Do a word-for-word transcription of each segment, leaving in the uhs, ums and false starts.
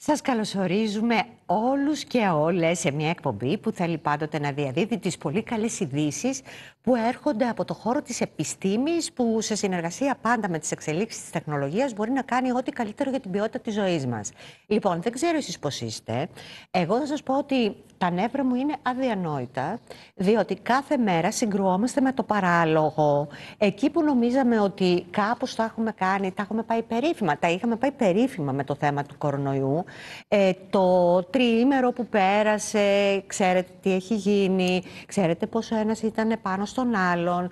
Σας καλωσορίζουμε όλους και όλες σε μια εκπομπή που θέλει πάντοτε να διαδίδει τις πολύ καλές ειδήσεις που έρχονται από το χώρο της επιστήμης, που σε συνεργασία πάντα με τις εξελίξεις της τεχνολογίας μπορεί να κάνει ό,τι καλύτερο για την ποιότητα της ζωής μας. Λοιπόν, δεν ξέρω εσείς πώς είστε. Εγώ θα σας πω ότι τα νεύρα μου είναι αδιανόητα, διότι κάθε μέρα συγκρουόμαστε με το παράλογο. Εκεί που νομίζαμε ότι κάπως τα έχουμε κάνει, τα έχουμε πάει περίφημα. Τα είχαμε πάει περίφημα με το θέμα του κορονοϊού. Ε, το τριήμερο που πέρασε, ξέρετε τι έχει γίνει, ξέρετε πως ο ένας ήταν πάνω στον άλλον,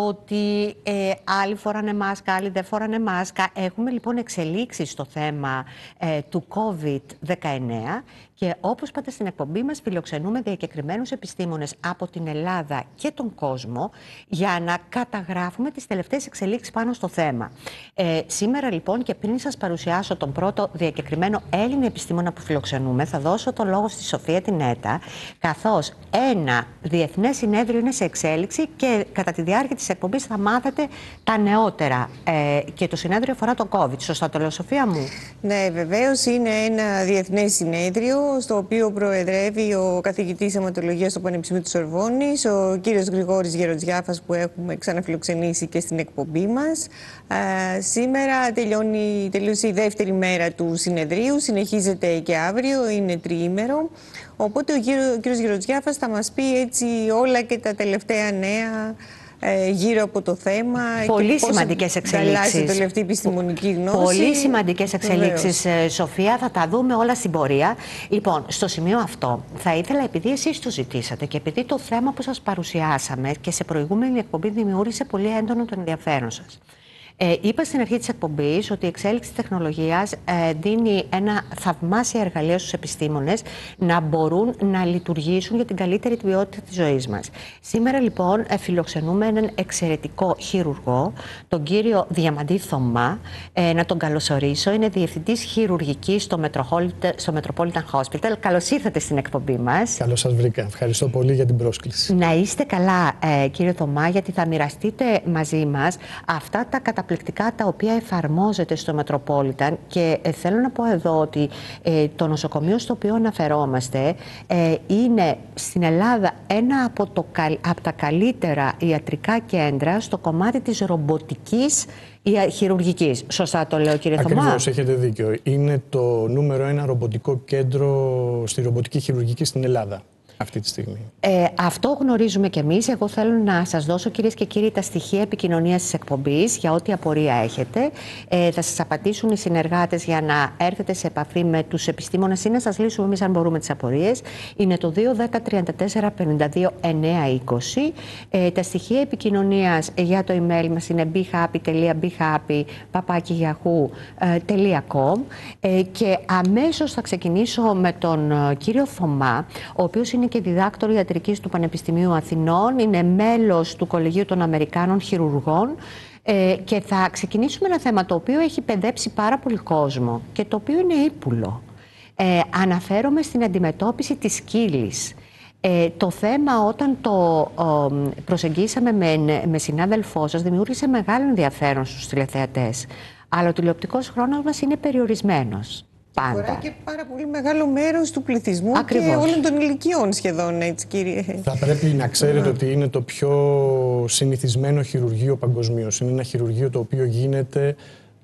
ότι ε, άλλοι φοράνε μάσκα, άλλοι δεν φοράνε μάσκα. Έχουμε λοιπόν εξελίξεις στο θέμα ε, του κόβιντ δεκαεννέα και όπως πάντα στην εκπομπή μας φιλοξενούμε διακεκριμένους επιστήμονες από την Ελλάδα και τον κόσμο για να καταγράφουμε τις τελευταίες εξελίξεις πάνω στο θέμα. Ε, σήμερα λοιπόν, και πριν σας παρουσιάσω τον πρώτο διακεκριμένο Έλληνα επιστήμονα που φιλοξενούμε, θα δώσω το λόγο στη Σοφία Τινέτα, καθώς ένα διεθνές συνέδριο είναι σε εξέλιξη και κατά τη διάρκεια της εκπομπής θα μάθετε τα νεότερα. Ε, και το συνέδριο αφορά το COVID. Σωστά το λέω, Σοφία μου? Ναι, βεβαίως είναι ένα διεθνές συνέδριο στο οποίο προεδρεύει ο καθηγητής αιματολογίας στο Πανεπιστήμιο της Σορβόνης, ο κύριος Γρηγόρης Γεροτζιάφας, που έχουμε ξαναφιλοξενήσει και στην εκπομπή μας. Ε, σήμερα τελειώνει, τελείωσε η δεύτερη μέρα του συνεδρίου, συνεχίζεται και αύριο, είναι τριήμερο. Οπότε ο, κύριο, ο κύριος Γεροτζιάφας θα μας πει έτσι όλα και τα τελευταία νέα ε, γύρω από το θέμα. Πολύ σημαντικές εξελίξεις. Η τελευταία επιστημονική γνώση. Πολύ σημαντικές εξελίξεις, Βεβαίως. Σοφία. Θα τα δούμε όλα στην πορεία. Λοιπόν, στο σημείο αυτό θα ήθελα, επειδή εσείς το ζητήσατε και επειδή το θέμα που σας παρουσιάσαμε και σε προηγούμενη εκπομπή δημιούργησε πολύ έντονο το ενδιαφέρον σας. Ε, είπα στην αρχή της εκπομπής ότι η εξέλιξη της τεχνολογίας ε, δίνει ένα θαυμάσια εργαλείο στους επιστήμονες να μπορούν να λειτουργήσουν για την καλύτερη ποιότητα της ζωής μας. Σήμερα λοιπόν ε, φιλοξενούμε έναν εξαιρετικό χειρουργό, τον κύριο Διαμαντή Θωμά. Ε, να τον καλωσορίσω. Είναι διευθυντής χειρουργικής στο, στο Metropolitan Hospital. Καλώς ήρθατε στην εκπομπή μας. Καλώς σας βρήκα. Ευχαριστώ πολύ για την πρόσκληση. Να είστε καλά, ε, κύριε Θωμά, γιατί θα μοιραστείτε μαζί μας αυτά τα καταπληκτικά Καταπληκτικά τα οποία εφαρμόζεται στο Metropolitan. Και ε, θέλω να πω εδώ ότι ε, το νοσοκομείο στο οποίο αναφερόμαστε ε, είναι στην Ελλάδα ένα από, το, από τα καλύτερα ιατρικά κέντρα στο κομμάτι της ρομποτικής χειρουργικής. Σωστά το λέω, κύριε Θωμά? Ακριβώς, έχετε δίκιο. Είναι το νούμερο ένα ρομποτικό κέντρο στη ρομποτική χειρουργική στην Ελλάδα αυτή τη στιγμή. Ε, αυτό γνωρίζουμε κι εμείς. Εγώ θέλω να σας δώσω, κυρίες και κύριοι, τα στοιχεία επικοινωνίας της εκπομπής για ό,τι απορία έχετε. Ε, θα σας απαντήσουν οι συνεργάτες για να έρθετε σε επαφή με τους επιστήμονες ή να σας λύσουμε εμείς αν μπορούμε τις απορίες. Είναι το δύο ένα μηδέν τριάντα τέσσερα πενήντα δύο εννιακόσια είκοσι. Ε, τα στοιχεία επικοινωνίας για το email μας είναι μπιχάπι τελεία μπιχάπι παπάκι γιαχού τελεία κομ. Ε, και αμέσως θα ξεκινήσω με τον uh, κύριο Θωμά, ο οποίος είναι και διδάκτορ ιατρικής του Πανεπιστημίου Αθηνών, είναι μέλος του Κολεγίου των Αμερικάνων Χειρουργών ε, και θα ξεκινήσουμε ένα θέμα το οποίο έχει παιδέψει πάρα πολύ κόσμο και το οποίο είναι ύπουλο. Ε, αναφέρομαι στην αντιμετώπιση της σκύλης. Ε, το θέμα, όταν το ε, προσεγγίσαμε με, με συνάδελφό σας, δημιούργησε μεγάλο ενδιαφέρον στους τηλεθεατές, αλλά ο τηλεοπτικός χρόνος μας είναι περιορισμένος. Αφορά και πάρα πολύ μεγάλο μέρος του πληθυσμού. Ακριβώς. Και όλων των ηλικιών σχεδόν, έτσι, κύριε. Θα πρέπει να ξέρετε ότι είναι το πιο συνηθισμένο χειρουργείο παγκοσμίως. Είναι ένα χειρουργείο το οποίο γίνεται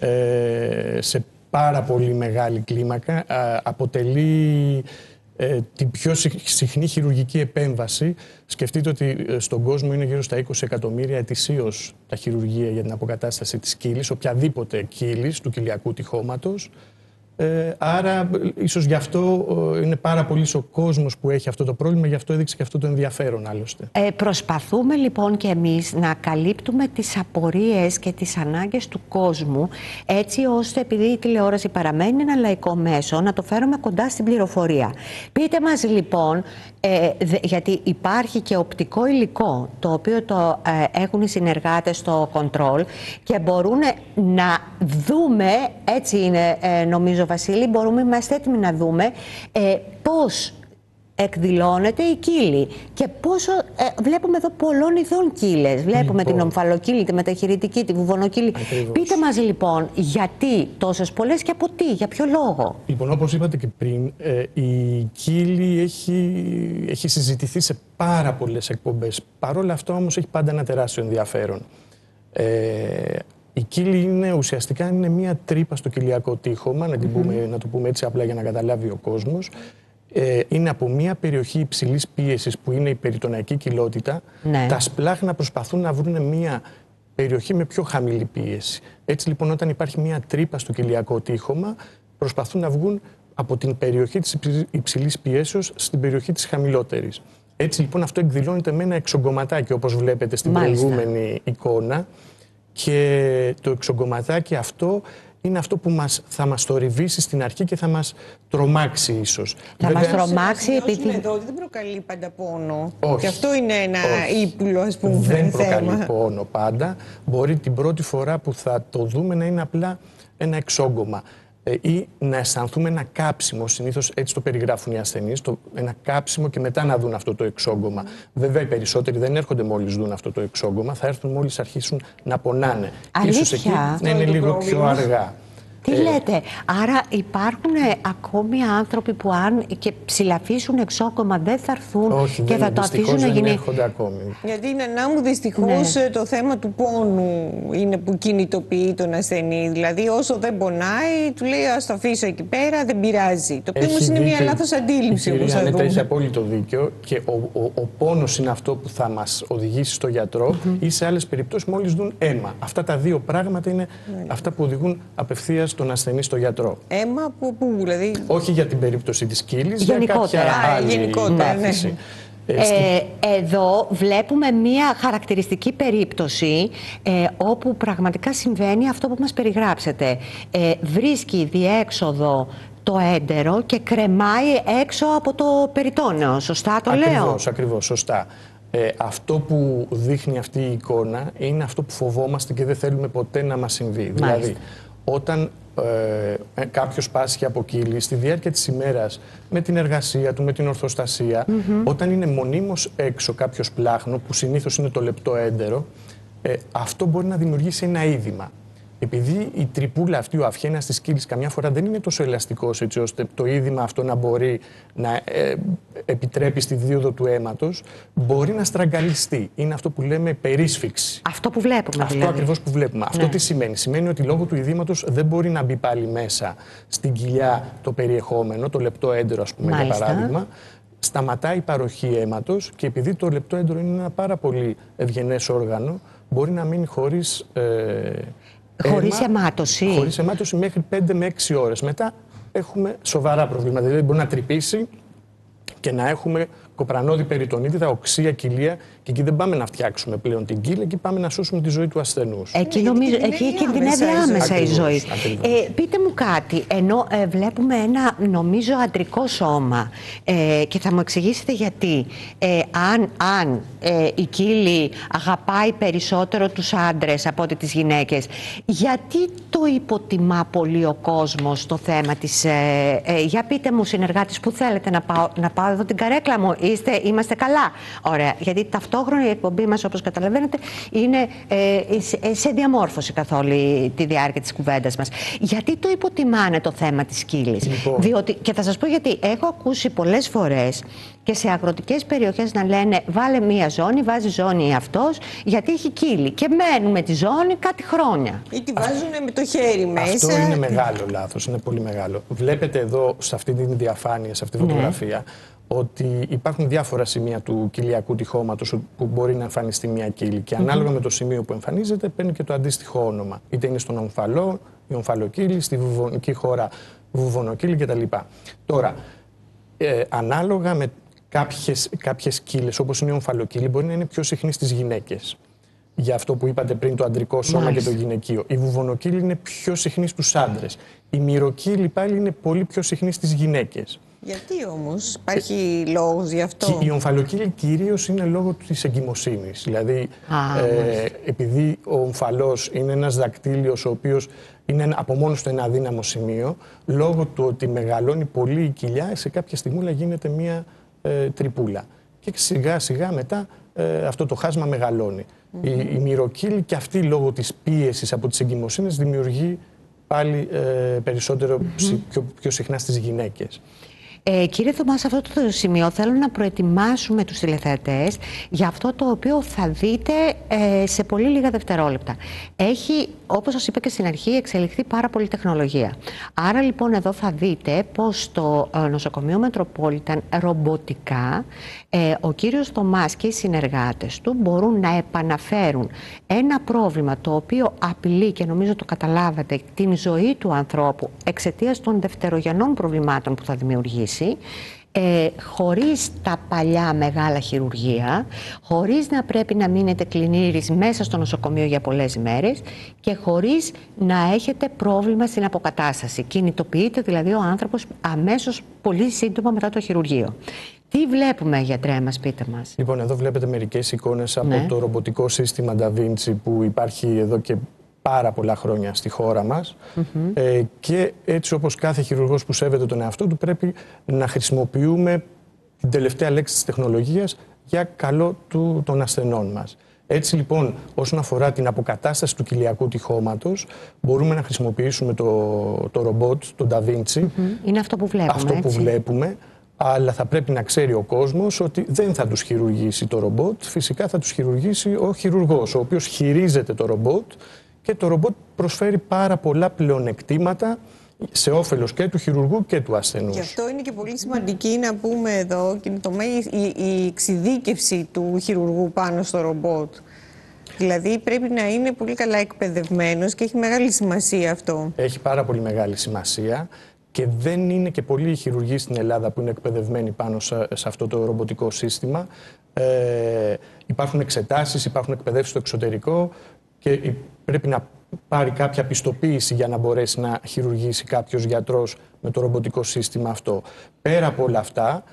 ε, σε πάρα πολύ μεγάλη κλίμακα. Ε, αποτελεί ε, την πιο συχνή χειρουργική επέμβαση. Σκεφτείτε ότι στον κόσμο είναι γύρω στα είκοσι εκατομμύρια ετησίως τα χειρουργεία για την αποκατάσταση της κύλης, οποιαδήποτε κύλης του κοιλιακού τυχώματος. Ε, άρα, ίσως γι' αυτό ε, είναι πάρα πολύ ο κόσμος που έχει αυτό το πρόβλημα, γι' αυτό έδειξε και αυτό το ενδιαφέρον άλλωστε. Ε, προσπαθούμε λοιπόν και εμείς να καλύπτουμε τις απορίες και τις ανάγκες του κόσμου, έτσι ώστε, επειδή η τηλεόραση παραμένει ένα λαϊκό μέσο, να το φέρουμε κοντά στην πληροφορία. Πείτε μας λοιπόν, ε, δε, γιατί υπάρχει και οπτικό υλικό, το οποίο το ε, έχουν οι συνεργάτες στο control και μπορούν να δούμε, έτσι είναι ε, νομίζω, Βασίλη, μπορούμε, είμαστε έτοιμοι να δούμε ε, πώς εκδηλώνεται η κύλη. Και πόσο. Ε, βλέπουμε εδώ πολλών ειδών κύλες. Βλέπουμε Λοιπόν. την ομφαλοκύλη, τη μεταχειρητική, τη βουβονοκύλη. Ακριβώς. Πείτε μας λοιπόν, γιατί τόσες πολλές και από τι, για ποιο λόγο? Λοιπόν, όπως είπατε και πριν, ε, η κύλη έχει, έχει συζητηθεί σε πάρα πολλές εκπομπές. Παρ' όλα αυτά όμως έχει πάντα ένα τεράστιο ενδιαφέρον. Ε, η κύλη είναι ουσιαστικά είναι μια τρύπα στο κοιλιακό τείχομα, να, την Mm-hmm. πούμε, να το πούμε έτσι απλά για να καταλάβει ο κόσμος. Ε, είναι από μια περιοχή υψηλής πίεσης που είναι η περιτοναϊκή κοιλότητα. Ναι. Τα σπλάχνα προσπαθούν να βρουν μια περιοχή με πιο χαμηλή πίεση. Έτσι λοιπόν, όταν υπάρχει μια τρύπα στο κοιλιακό τείχομα, προσπαθούν να βγουν από την περιοχή της υψηλής πιέσεως στην περιοχή της χαμηλότερης. Έτσι λοιπόν αυτό εκδηλώνεται με ένα εξογκωματάκι, όπως βλέπετε στην Μάλιστα. προηγούμενη εικόνα. Και το εξογκωματάκι αυτό είναι αυτό που μας, θα μας θορυβήσει στην αρχή και θα μας τρομάξει ίσως. Θα Βέβαια, μας τρομάξει επειδή. Εδώ ότι δεν προκαλεί πάντα πόνο. Όχι. Και αυτό είναι ένα Όχι. ύπουλο, ας πούμε, δεν θέμα. προκαλεί πόνο πάντα. Μπορεί την πρώτη φορά που θα το δούμε να είναι απλά ένα εξόγκωμα. Ε, ή να αισθανθούμε ένα κάψιμο, συνήθως έτσι το περιγράφουν οι ασθενείς, το, ένα κάψιμο και μετά να δουν αυτό το εξόγκωμα. Βέβαια οι περισσότεροι δεν έρχονται μόλις δουν αυτό το εξόγκωμα, θα έρθουν μόλις αρχίσουν να πονάνε. Αλήθεια? Ίσως εκεί Αυτό να είναι είναι το λίγο πρόβλημα. πιο αργά. Τι Ε, λέτε, άρα υπάρχουν ε, ακόμη άνθρωποι που αν και ψηλαφίσουν εξόκομμα δεν θα έρθουν όχι, και δεν, θα το δυστυχώς αφήσουν να δεν γίνει. έρχονται ακόμη. Γιατί είναι να μου δυστυχώς Ναι. το θέμα του πόνου είναι που κινητοποιεί τον ασθενή. Δηλαδή όσο δεν πονάει, του λέει ας το αφήσω εκεί πέρα, δεν πειράζει. Το οποίο όμως είναι μια δίκιο. λάθος αντίληψη, Η όπως κυρία θα Ανέτα δούμε. έχει απόλυτο δίκιο και ο, ο, ο πόνος είναι αυτό που θα μας οδηγήσει στο γιατρό mm-hmm. ή σε άλλες περιπτώσεις μόλις δουν αίμα. Αυτά τα δύο πράγματα είναι mm-hmm. αυτά που οδηγούν απευθείας τον ασθενή στο γιατρό. Αίμα από πού, δηλαδή. Όχι για την περίπτωση της κύλης, για Γενικότερα. κάποια Α, άλλη γενικότερα, ναι. πάθηση. Ε, στην- Ε, εδώ βλέπουμε μία χαρακτηριστική περίπτωση ε, όπου πραγματικά συμβαίνει αυτό που μας περιγράψετε. Ε, βρίσκει διέξοδο το έντερο και κρεμάει έξω από το περιτόνεο. Σωστά το λέω? Ακριβώς, ακριβώς, σωστά. Ε, αυτό που δείχνει αυτή η εικόνα είναι αυτό που φοβόμαστε και δεν θέλουμε ποτέ να μας συμβεί. Μάλιστα. Δηλαδή, όταν ε, κάποιος πάσχει από κύλη στη διάρκεια της ημέρας με την εργασία του, με την ορθοστασία, mm-hmm. όταν είναι μονίμως έξω κάποιο σπλάχνο, που συνήθως είναι το λεπτό έντερο, ε, αυτό μπορεί να δημιουργήσει ένα είδημα. Επειδή η τρυπούλα αυτή, ο αυχένας της κύλης, καμιά φορά δεν είναι τόσο ελαστικός έτσι ώστε το είδημα αυτό να μπορεί να ε, επιτρέπει στη δίωδο του αίματος, μπορεί να στραγγαλιστεί. Είναι αυτό που λέμε περίσφυξη. Αυτό που βλέπουμε Αυτό δηλαδή. ακριβώς που βλέπουμε. Αυτό τι σημαίνει? Σημαίνει ότι λόγω του ειδήματος δεν μπορεί να μπει πάλι μέσα στην κοιλιά το περιεχόμενο, το λεπτό έντερο, ας πούμε, Μάλιστα. για παράδειγμα. Σταματάει η παροχή αίματος και επειδή το λεπτό έντερο είναι ένα πάρα πολύ ευγενές όργανο, μπορεί να μείνει χωρίς. Ε, Χωρίς αίμα, αιμάτωση. Χωρίς αιμάτωση μέχρι πέντε με έξι ώρες. Μετά έχουμε σοβαρά προβλήματα. Δηλαδή μπορεί να τρυπήσει και να έχουμε κοπρανόδι περιτονίτιδα, οξεία κοιλία, και εκεί δεν πάμε να φτιάξουμε πλέον την κύλη, εκεί πάμε να σώσουμε τη ζωή του ασθενούς. Εκεί, Ναι, νομίζω, γιατί εκεί κινδυνεύει κινδυνεύει άμεσα η άμεσα η ζωή. ζωή. Ακριβώς, Ε, πείτε μου κάτι, ενώ ε, βλέπουμε ένα νομίζω αντρικό σώμα ε, και θα μου εξηγήσετε γιατί. Ε, αν αν ε, η κύλη αγαπάει περισσότερο τους άντρες από ότι τις γυναίκες, γιατί το υποτιμά πολύ ο κόσμος το θέμα της... Ε, ε, για πείτε μου, συνεργάτες, που θέλετε να πάω, να πάω εδώ την καρέκλα μου, είστε, είμαστε καλά. Ωραία, γιατί ταυτόχρονα η εκπομπή μας, όπως καταλαβαίνετε, είναι ε, σε, σε διαμόρφωση καθ' όλη τη διάρκεια της κουβέντας μας. Γιατί το υποτιμάνε το θέμα της κύλης? Λοιπόν. Διότι, και θα σας πω γιατί, έχω ακούσει πολλές φορές και σε αγροτικές περιοχές να λένε βάλε μία ζώνη, βάζει ζώνη αυτός, γιατί έχει κύλη. Και μένουν με τη ζώνη κάτι χρόνια. Ή τη βάζουν με το χέρι μέσα. Αυτό είναι μεγάλο λάθος, είναι πολύ μεγάλο. Βλέπετε εδώ, σε αυτή τη διαφάνεια, σε αυτή τη Ναι. φωτογραφία, ότι υπάρχουν διάφορα σημεία του κοιλιακού τυχώματος που μπορεί να εμφανιστεί μια κύλη. Και ανάλογα με το σημείο που εμφανίζεται, παίρνει και το αντίστοιχο όνομα. Είτε είναι στον ομφαλό, η ομφαλοκύλη, στη βουβονική χώρα βουβονοκύλη κτλ. Τώρα, ε, ανάλογα με κάποιες, κάποιες κύλες, όπως είναι η ομφαλοκύλη, μπορεί να είναι πιο συχνή στις γυναίκες. Για αυτό που είπατε πριν, το αντρικό σώμα Μάλιστα. και το γυναικείο. Η βουβονοκύλη είναι πιο συχνή στους άντρες. Η μυροκύλη πάλι είναι πολύ πιο συχνή στις γυναίκες. Γιατί όμως, υπάρχει λόγος γι' αυτό? Και η ομφαλοκύλη κυρίως είναι λόγω της εγκυμοσύνης. Δηλαδή, Α, ε, επειδή ο ομφαλός είναι ένας δακτύλιος ο οποίος είναι ένα- από μόνος του ένα αδύναμο σημείο, λόγω του ότι μεγαλώνει πολύ η κοιλιά, σε κάποια στιγμούλα γίνεται μια ε, τρυπούλα. Και σιγά σιγά μετά ε, αυτό το χάσμα μεγαλώνει. Mm-hmm. Η, η μυροκύλη και αυτή λόγω της πίεσης από τις εγκυμοσύνες δημιουργεί πάλι ε, περισσότερο mm-hmm. πιο, πιο συχνά στις γυναίκες. Ε, κύριε Θωμά, σε αυτό το σημείο θέλω να προετοιμάσουμε τους τηλεθεατές για αυτό το οποίο θα δείτε ε, σε πολύ λίγα δευτερόλεπτα. Έχει, όπως σας είπα και στην αρχή, εξελιχθεί πάρα πολύ τεχνολογία. Άρα λοιπόν εδώ θα δείτε πως το ε, νοσοκομείο Μετροπόλιταν ρομποτικά ε, ο κύριος Θωμάς και οι συνεργάτες του μπορούν να επαναφέρουν ένα πρόβλημα το οποίο απειλεί, και νομίζω το καταλάβατε, την ζωή του ανθρώπου εξαιτίας των δευτερογενών προβλημάτων που θα δημιουργήσει. Ε, χωρίς τα παλιά μεγάλα χειρουργεία, χωρίς να πρέπει να μείνετε κλινήρης μέσα στο νοσοκομείο για πολλές μέρες και χωρίς να έχετε πρόβλημα στην αποκατάσταση. Κινητοποιείται δηλαδή ο άνθρωπος αμέσως πολύ σύντομα μετά το χειρουργείο. Τι βλέπουμε, γιατρέ μας, πείτε μας. Λοιπόν, εδώ βλέπετε μερικές εικόνες από ναι. το ρομποτικό σύστημα Da Vinci που υπάρχει εδώ και πάρα πολλά χρόνια στη χώρα μας mm-hmm. ε, και έτσι όπως κάθε χειρουργός που σέβεται τον εαυτό του πρέπει να χρησιμοποιούμε την τελευταία λέξη της τεχνολογίας για καλό του, των ασθενών μας. Έτσι λοιπόν, όσον αφορά την αποκατάσταση του κοιλιακού τυχώματος, μπορούμε να χρησιμοποιήσουμε το, το ρομπότ, το Da Vinci. Mm-hmm. Είναι αυτό που βλέπουμε. Αυτό που έτσι. βλέπουμε, αλλά θα πρέπει να ξέρει ο κόσμος ότι δεν θα τους χειρουργήσει το ρομπότ, φυσικά θα τους χειρουργήσει ο χειρουργός, ο οποίος χειρίζεται το ρομπότ. Και το ρομπότ προσφέρει πάρα πολλά πλεονεκτήματα σε όφελος και του χειρουργού και του ασθενούς. Γι' αυτό είναι και πολύ σημαντική να πούμε εδώ και το η, η εξειδίκευση του χειρουργού πάνω στο ρομπότ. Δηλαδή πρέπει να είναι πολύ καλά εκπαιδευμένος και έχει μεγάλη σημασία αυτό. Έχει πάρα πολύ μεγάλη σημασία και δεν είναι και πολλοί οι χειρουργοί στην Ελλάδα που είναι εκπαιδευμένοι πάνω σε, σε αυτό το ρομποτικό σύστημα. Ε, υπάρχουν εξετάσεις, υπάρχουν εκπαιδεύσεις στο εξωτερικό και πρέπει να πάρει κάποια πιστοποίηση για να μπορέσει να χειρουργήσει κάποιος γιατρός με το ρομποτικό σύστημα αυτό. Πέρα από όλα αυτά,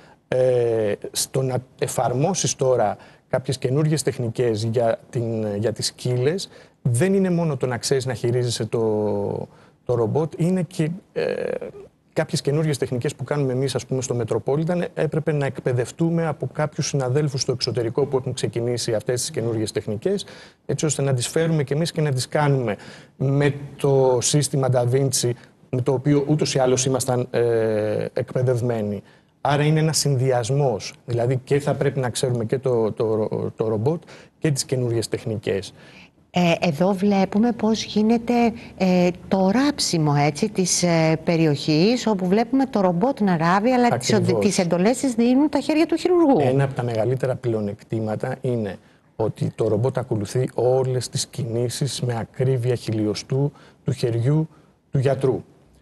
ε, στο να εφαρμόσεις τώρα κάποιες καινούργιες τεχνικές για, την, για τις κύλες, δεν είναι μόνο το να ξέρεις να χειρίζεσαι το, το ρομπότ, είναι και ε, κάποιες καινούργιες τεχνικές που κάνουμε εμείς, ας πούμε, στο Μετροπόλιταν, έπρεπε να εκπαιδευτούμε από κάποιους συναδέλφους στο εξωτερικό που έχουν ξεκινήσει αυτές τις καινούργιες τεχνικές, έτσι ώστε να τις φέρουμε και εμείς και να τις κάνουμε με το σύστημα Da Vinci, με το οποίο ούτως ή άλλως ήμασταν ε, εκπαιδευμένοι. Άρα είναι ένας συνδυασμός, δηλαδή και θα πρέπει να ξέρουμε και το, το, το, το ρομπότ και τις καινούργιες τεχνικές. Ε, εδώ βλέπουμε πώς γίνεται ε, το ράψιμο, έτσι, της ε, περιοχής, όπου βλέπουμε το ρομπότ να ράβει, αλλά τις, τις εντολές τις δίνουν τα χέρια του χειρουργού. Ένα από τα μεγαλύτερα πλεονεκτήματα είναι ότι το ρομπότ ακολουθεί όλες τις κινήσεις με ακρίβεια χιλιοστού του χεριού του γιατρού.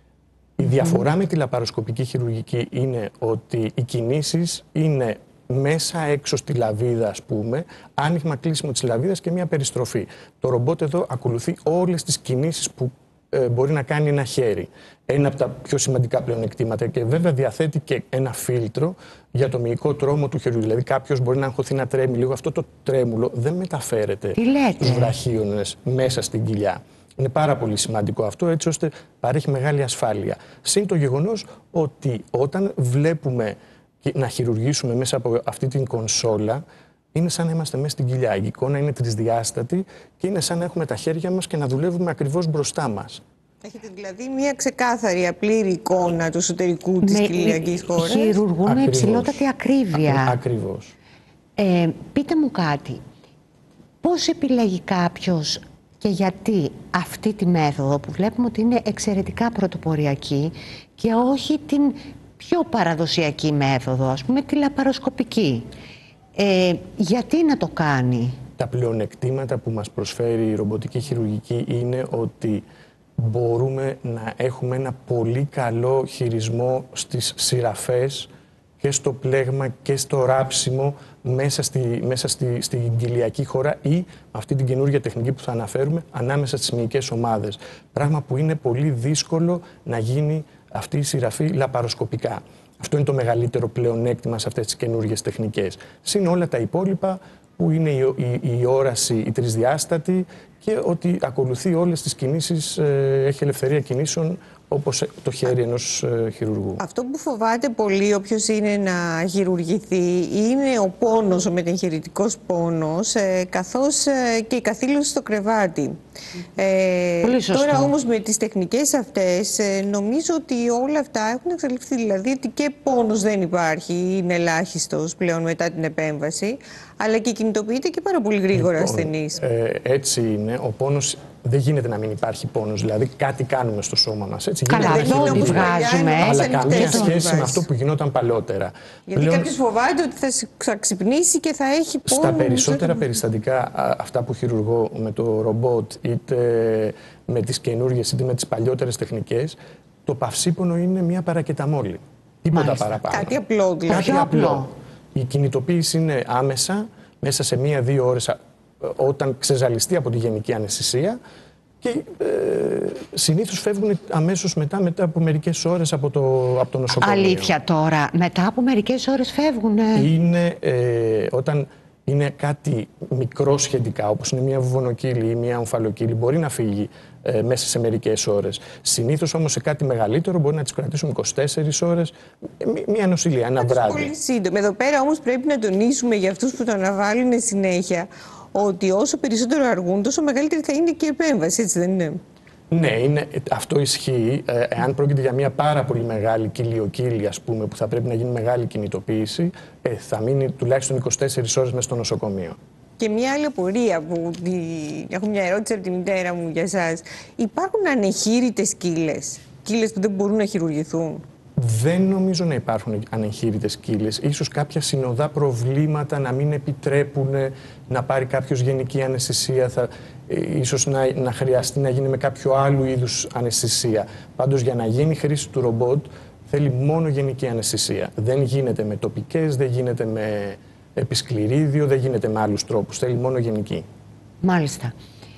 Η διαφορά με τη λαπαροσκοπική χειρουργική είναι ότι οι κινήσεις είναι μέσα έξω στη λαβίδα, ας πούμε, άνοιγμα κλείσιμο της λαβίδας και μια περιστροφή. Το ρομπότ εδώ ακολουθεί όλες τις κινήσεις που ε, μπορεί να κάνει ένα χέρι. Ένα από τα πιο σημαντικά πλεονεκτήματα, και βέβαια διαθέτει και ένα φίλτρο για το μυϊκό τρόμο του χεριού. Δηλαδή κάποιος μπορεί να αγχωθεί να τρέμει λίγο. Αυτό το τρέμουλο δεν μεταφέρεται στους βραχίονες μέσα στην κοιλιά. Είναι πάρα πολύ σημαντικό αυτό, έτσι ώστε παρέχει μεγάλη ασφάλεια. Συν το γεγονός ότι όταν βλέπουμε να χειρουργήσουμε μέσα από αυτή την κονσόλα, είναι σαν να είμαστε μέσα στην κοιλιά. Η εικόνα είναι τρισδιάστατη και είναι σαν να έχουμε τα χέρια μας και να δουλεύουμε ακριβώς μπροστά μας. Έχετε δηλαδή μια ξεκάθαρη, απλήρη εικόνα του εσωτερικού της κοιλιακής χώρας. Χειρουργούν με υψηλότατη ακρίβεια. Ακρι, ακριβώς. Ε, πείτε μου κάτι. Πώς επιλέγει κάποιος και γιατί αυτή τη μέθοδο που βλέπουμε ότι είναι εξαιρετικά πρωτοποριακή και όχι την πιο παραδοσιακή μέθοδο, ας πούμε τη λαπαροσκοπική. Ε, γιατί να το κάνει? Τα πλεονεκτήματα που μας προσφέρει η ρομποτική χειρουργική είναι ότι μπορούμε να έχουμε ένα πολύ καλό χειρισμό στις σειραφές και στο πλέγμα και στο ράψιμο μέσα στη, μέσα στη, στην κοιλιακή χώρα ή αυτή την καινούργια τεχνική που θα αναφέρουμε ανάμεσα στις μυϊκές ομάδες. Πράγμα που είναι πολύ δύσκολο να γίνει αυτή η σειραφή λαπαροσκοπικά. Αυτό είναι το μεγαλύτερο πλεονέκτημα σε αυτές τις καινούργιες τεχνικές. Συν όλα τα υπόλοιπα που είναι η, η, η όραση, η τρισδιάστατη και ότι ακολουθεί όλες τις κινήσεις, ε, έχει ελευθερία κινήσεων όπως το χέρι ενός χειρουργού. Αυτό που φοβάται πολύ όποιος είναι να χειρουργηθεί είναι ο πόνος, ο μετεγχειρητικός πόνος, ε, καθώς ε, και η καθήλωση στο κρεβάτι. Ε, Πολύ σωστό. Τώρα όμως με τις τεχνικές αυτές ε, νομίζω ότι όλα αυτά έχουν εξελιχθεί, δηλαδή ότι και πόνος δεν υπάρχει, είναι ελάχιστος πλέον μετά την επέμβαση, αλλά και κινητοποιείται και πάρα πολύ γρήγορα Λοιπόν, ασθενής. Ε, έτσι είναι. Ο πόνος δεν γίνεται να μην υπάρχει πόνος. Δηλαδή κάτι κάνουμε στο σώμα μας. Έτσι, Καλά, γίνεται αυτό να ότι χειρουργούμε. βγάζουμε. Αλλά καμία το σχέση με βάζει. αυτό που γινόταν παλαιότερα. Γιατί Πλέον, κάποιος φοβάται ότι θα, σ- θα ξυπνήσει και θα έχει πόνο. στα περισσότερα περιστατικά, α, αυτά που χειρουργώ με το ρομπότ, είτε με τις καινούργιες είτε με τις παλιότερες τεχνικές, το παυσίπονο είναι μια παρακεταμόλη. Τίποτα Μάλιστα. παραπάνω. Κάτι απλό δηλαδή. Κάτι Πιο απλό. απλό. Η κινητοποίηση είναι άμεσα, μέσα σε μία-δύο ώρες, α, όταν ξεζαλιστεί από τη γενική αναισθησία, και ε, συνήθως φεύγουν αμέσως μετά, μετά από μερικές ώρες από το, από το νοσοκομείο. Αλήθεια τώρα, μετά από μερικές ώρες φεύγουν. Είναι ε, όταν είναι κάτι μικρό σχετικά, όπως είναι μια βουβονοκύλη ή μια ομφαλοκύλη, μπορεί να φύγει ε, μέσα σε μερικές ώρες. Συνήθως όμως σε κάτι μεγαλύτερο μπορεί να τις κρατήσουν είκοσι τέσσερις ώρες, μια νοσηλεία, ένα βράδυ. Πολύ σύντομα. Εδώ πέρα όμως πρέπει να τονίσουμε για αυτούς που το αναβάλουν συνέχεια ότι όσο περισσότερο αργούν, τόσο μεγαλύτερη θα είναι και η επέμβαση, έτσι δεν είναι? Ναι, είναι, αυτό ισχύει. Ε, εάν πρόκειται για μια πάρα πολύ μεγάλη κοιλιοκύλη, ας πούμε, που θα πρέπει να γίνει μεγάλη κινητοποίηση, ε, θα μείνει τουλάχιστον είκοσι τέσσερις ώρες μέσα στο νοσοκομείο. Και μια άλλη απορία που τη- έχω μια ερώτηση από τη μητέρα μου για εσάς. Υπάρχουν ανεχείρητες κύλες, κύλες που δεν μπορούν να χειρουργηθούν? Δεν νομίζω να υπάρχουν ανεγχείρητες κύλες. Ίσως κάποια συνοδά προβλήματα να μην επιτρέπουν να πάρει κάποιος γενική αναισθησία. Θα, ε, ίσως να, να χρειαστεί να γίνει με κάποιο άλλου είδους αναισθησία. Πάντως για να γίνει χρήση του ρομπότ θέλει μόνο γενική αναισθησία. Δεν γίνεται με τοπικές, δεν γίνεται με επισκληρίδιο, δεν γίνεται με άλλους τρόπους. Θέλει μόνο γενική. Μάλιστα.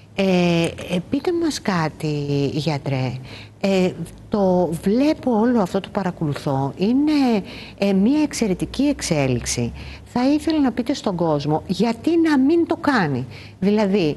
Ε, ε, πείτε μας κάτι, γιατρέ. Ε, το βλέπω όλο αυτό, το παρακολουθώ. Είναι ε, μια εξαιρετική εξέλιξη. Θα ήθελα να πείτε στον κόσμο γιατί να μην το κάνει. Δηλαδή,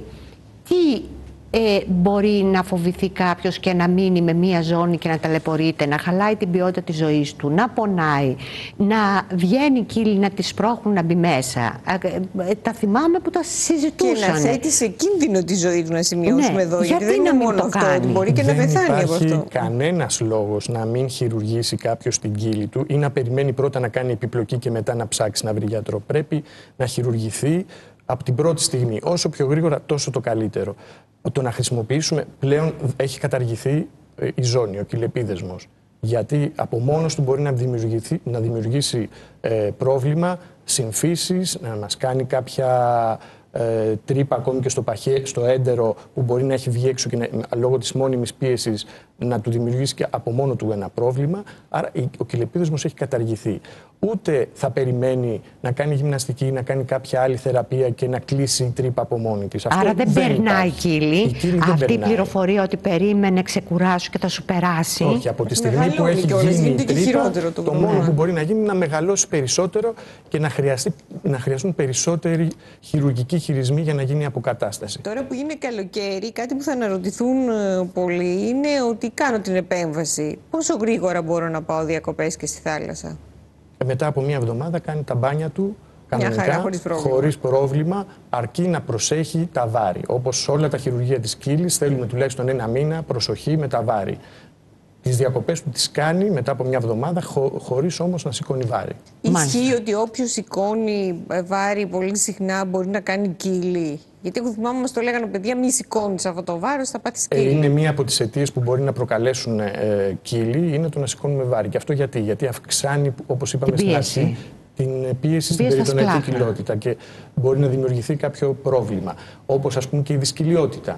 τι ε, μπορεί να φοβηθεί κάποιος και να μείνει με μία ζώνη και να ταλαιπωρείται, να χαλάει την ποιότητα της ζωής του, να πονάει, να βγαίνει κύλη, να τη σπρώχνουν να μπει μέσα. Ε, ε, τα θυμάμαι που τα συζητούσαν. Και να θέτει σε κίνδυνο τη ζωή του, να σημειώσουμε Ναι, εδώ. γιατί δεν να είναι μην μόνο το αυτό, κάνει? ότι μπορεί και Δεν να πεθάνει από υπάρχει αυτό. κανένας λόγος να μην χειρουργήσει κάποιος την κύλη του ή να περιμένει πρώτα να κάνει επιπλοκή και μετά να ψάξει να βρει γιατρό. Πρέπει να χειρουργηθεί από την πρώτη στιγμή. Όσο πιο γρήγορα, τόσο το καλύτερο. Το να χρησιμοποιήσουμε πλέον έχει καταργηθεί η ζώνη, ο κυλεπίδεσμος. Γιατί από μόνος του μπορεί να, να δημιουργήσει ε, πρόβλημα, συμφίσεις, να μας κάνει κάποια ε, τρύπα ακόμη και στο, παχέ, στο έντερο που μπορεί να έχει βγει έξω και να, λόγω της μόνιμης πίεσης να του δημιουργήσει και από μόνο του ένα πρόβλημα. Άρα ο κυλεπίδεσμος έχει καταργηθεί. Ούτε θα περιμένει να κάνει γυμναστική ή να κάνει κάποια άλλη θεραπεία και να κλείσει η τρύπα από μόνη της. Άρα Αυτό δεν, δεν περνάει η κύλη. Η κύλη δεν Αυτή η περνάει. πληροφορία ότι περίμενε, ξεκουράσου και θα σου περάσει. Όχι, από τη στιγμή που μεγαλώνει έχει κιόλας, γίνει η γίνεται και τρύπα, χειρότερο το, το μόνο πρόβλημα. που μπορεί να γίνει είναι να μεγαλώσει περισσότερο και να, χρειαστεί, να χρειαστούν περισσότεροι χειρουργικοί χειρισμοί για να γίνει η αποκατάσταση. Τώρα που είναι καλοκαίρι, κάτι που θα αναρωτηθούν ε, πολλοί είναι ότι κάνω την επέμβαση. Πόσο γρήγορα μπορώ να πάω διακοπές και στη θάλασσα? Μετά από μία εβδομάδα κάνει τα μπάνια του κανονικά, χαρά, χωρίς πρόβλημα. χωρίς πρόβλημα, αρκεί να προσέχει τα βάρη. Όπως όλα τα χειρουργεία της κύλης θέλουμε τουλάχιστον ένα μήνα προσοχή με τα βάρη. Τις διακοπές του τις κάνει μετά από μια εβδομάδα, χω, χωρίς όμως να σηκώνει βάρη. Ισχύει ότι όποιος σηκώνει βάρη πολύ συχνά μπορεί να κάνει κύλη? Γιατί εγώ θυμάμαι μας το λέγανε παιδιά, μη σηκώνεις αυτό το βάρος, θα πάθεις Ε, κύλη. είναι μία από τις αιτίες που μπορεί να προκαλέσουν ε, κύλη, είναι το να σηκώνουμε βάρη. Και αυτό γιατί, γιατί αυξάνει, όπως είπαμε στην αρχή, την πίεση στην πίεση στα περιτοναϊκή σπλάχνα. κοιλότητα και μπορεί να δημιουργηθεί κάποιο πρόβλημα. Όπως ας πούμε και η δυσκυλιότητα.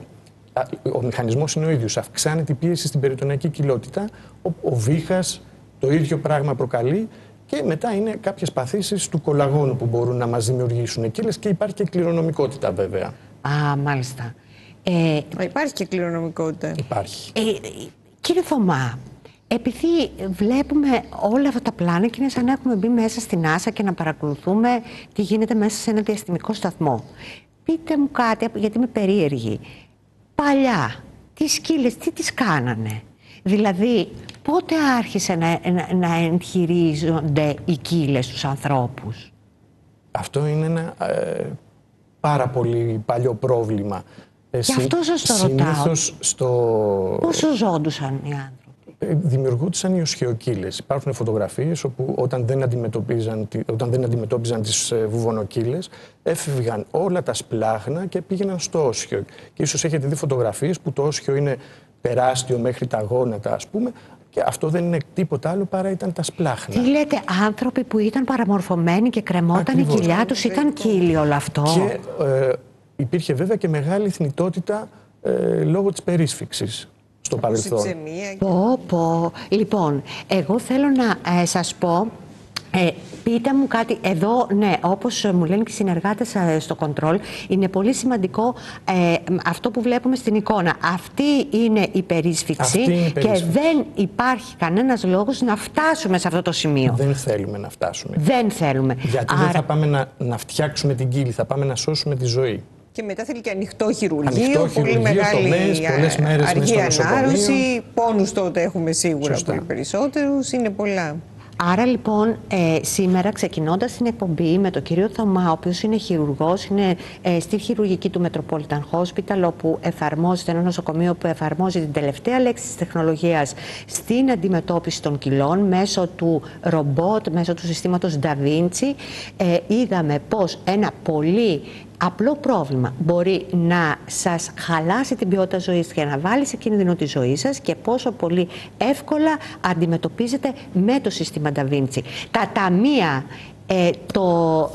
Ο μηχανισμός είναι ο ίδιος. Αυξάνει την πίεση στην περιτοναϊκή κοιλότητα. Ο, ο βήχας το ίδιο πράγμα προκαλεί. Και μετά είναι κάποιες παθήσεις του κολαγόνου που μπορούν να μας δημιουργήσουν κύλες και υπάρχει και κληρονομικότητα βέβαια. Α, μάλιστα. Ε, Μα υπάρχει και κληρονομικότητα. Υπάρχει. ε, κύριε Θωμά, επειδή βλέπουμε όλα αυτά τα πλάνα και είναι σαν να έχουμε μπει μέσα στην NASA και να παρακολουθούμε τι γίνεται μέσα σε ένα διαστημικό σταθμό. Πείτε μου κάτι, γιατί είμαι περίεργη. Παλιά, τις σκύλες τι τις κάνανε? Δηλαδή, πότε άρχισε να, να, να εγχειρίζονται οι κύλες στους ανθρώπους? Αυτό είναι ένα ε, πάρα πολύ παλιό πρόβλημα. Γι' αυτό σας το ρωτάω. Στο... Πόσο ζώντουσαν οι άνθρωποι? Δημιουργούνταν οι οσχεοκύλες. Υπάρχουν φωτογραφίες όπου όταν δεν αντιμετωπίζαν, όταν δεν αντιμετώπιζαν τις βουβονοκύλες, έφευγαν όλα τα σπλάχνα και πήγαιναν στο όσχιο. Και ίσως έχετε δει φωτογραφίες που το όσχιο είναι τεράστιο μέχρι τα γόνατα, ας πούμε, και αυτό δεν είναι τίποτα άλλο παρά ήταν τα σπλάχνα. Τι λέτε, άνθρωποι που ήταν παραμορφωμένοι και κρεμόταν Ακριβώς. η κοιλιά τους, ήταν κύλοι όλο αυτό? Και ε, υπήρχε βέβαια και μεγάλη θνητότητα ε, λόγω της περίσφυξης στο παρελθόν. Πω, πω. Λοιπόν, εγώ θέλω να ε, σας πω, ε, πείτε μου κάτι εδώ, ναι, όπως μου λένε και οι συνεργάτες ε, στο control, είναι πολύ σημαντικό ε, αυτό που βλέπουμε στην εικόνα. Αυτή είναι η περίσφυξη, Αυτή είναι η περίσφυξη. Και δεν υπάρχει κανένας λόγος να φτάσουμε σε αυτό το σημείο. Δεν θέλουμε να φτάσουμε. Δεν θέλουμε. Γιατί Άρα... δεν θα πάμε να, να φτιάξουμε την κύλη, θα πάμε να σώσουμε τη ζωή. Και μετά θέλει και ανοιχτό χειρουργείο, ανοιχτό πολύ χειρουργείο, μεγάλη τομές, πολλές μέρες αργή μέσα στο ανάρρωση, πόνους τότε έχουμε σίγουρα Σωστά. πολύ περισσότερους, είναι πολλά. Άρα λοιπόν ε, σήμερα ξεκινώντας την εκπομπή με τον κύριο Θωμά, ο οποίος είναι χειρουργός, είναι ε, στη χειρουργική του Metropolitan Hospital, όπου εφαρμόζεται ένα νοσοκομείο που εφαρμόζει την τελευταία λέξη της τεχνολογίας στην αντιμετώπιση των κοιλών μέσω του ρομπότ, μέσω του συστήματος Da Vinci, ε, είδαμε πως ένα πολύ απλό πρόβλημα μπορεί να σας χαλάσει την ποιότητα ζωής και να βάλει σε κίνδυνο τη ζωή σας και πόσο πολύ εύκολα αντιμετωπίζετε με το σύστημα Da Vinci. Τα ταμεία ε, το,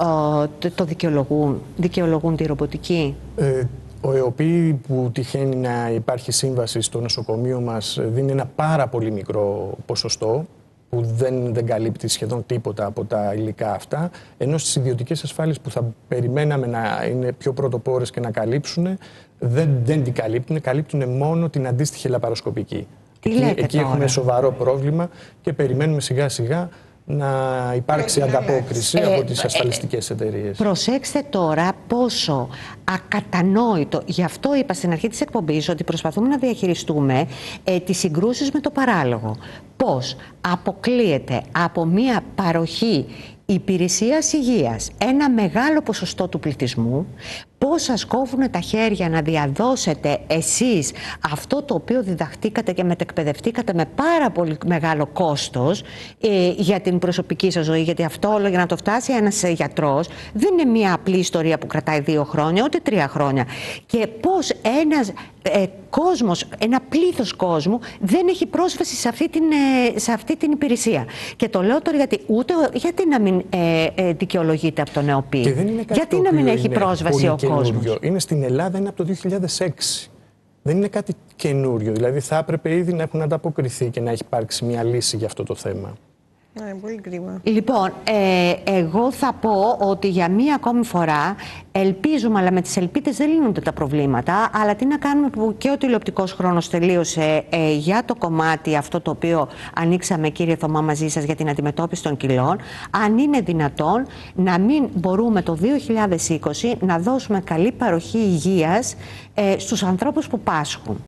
ε, το, το δικαιολογούν, δικαιολογούν τη ρομποτική. Ε, ο ΕΟΠΗ που τυχαίνει να υπάρχει σύμβαση στο νοσοκομείο μας δίνει ένα πάρα πολύ μικρό ποσοστό που δεν, δεν καλύπτει σχεδόν τίποτα από τα υλικά αυτά, ενώ στις ιδιωτικές ασφάλειες που θα περιμέναμε να είναι πιο πρωτοπόρες και να καλύψουν, δεν, δεν την καλύπτουν, καλύπτουν μόνο την αντίστοιχη λαπαροσκοπική. Τι εκεί λέτε εκεί τώρα? έχουμε σοβαρό πρόβλημα και περιμένουμε σιγά σιγά να υπάρξει ανταπόκριση ε, από τις ασφαλιστικές εταιρείες. Προσέξτε τώρα πόσο ακατανόητο, γι' αυτό είπα στην αρχή της εκπομπής ότι προσπαθούμε να διαχειριστούμε ε, τις συγκρούσεις με το παράλογο. Πώς αποκλείεται από μία παροχή υπηρεσίας υγείας ένα μεγάλο ποσοστό του πληθυσμού, πώς σας κόβουν τα χέρια να διαδώσετε εσείς αυτό το οποίο διδαχτήκατε και μετεκπαιδευτήκατε με πάρα πολύ μεγάλο κόστος ε, για την προσωπική σας ζωή, γιατί αυτό όλο για να το φτάσει ένας γιατρός δεν είναι μια απλή ιστορία που κρατάει δύο χρόνια, ούτε τρία χρόνια. Και πώς ένας ε, κόσμος, ένα πλήθος κόσμου δεν έχει πρόσβαση σε αυτή την, ε, σε αυτή την υπηρεσία. Και το λέω τώρα γιατί ούτε γιατί να μην ε, ε, δικαιολογείται από τον ΕΟΠΗ. Γιατί να μην έχει πρόσβαση ο κόσμος. Είναι στην Ελλάδα, είναι από το δύο χιλιάδες έξι. Δεν είναι κάτι καινούριο. Δηλαδή θα έπρεπε ήδη να έχουν ανταποκριθεί και να έχει υπάρξει μια λύση για αυτό το θέμα. Ναι, πολύ κρίμα. Λοιπόν, ε, εγώ θα πω ότι για μία ακόμη φορά ελπίζουμε, αλλά με τις ελπίδες δεν λύνονται τα προβλήματα, αλλά τι να κάνουμε που και ο τηλεοπτικός χρόνος τελείωσε ε, για το κομμάτι αυτό το οποίο ανοίξαμε, κύριε Θωμά, μαζί σας για την αντιμετώπιση των κοιλών, αν είναι δυνατόν να μην μπορούμε το δύο χιλιάδες είκοσι να δώσουμε καλή παροχή υγείας ε, στους ανθρώπους που πάσχουν.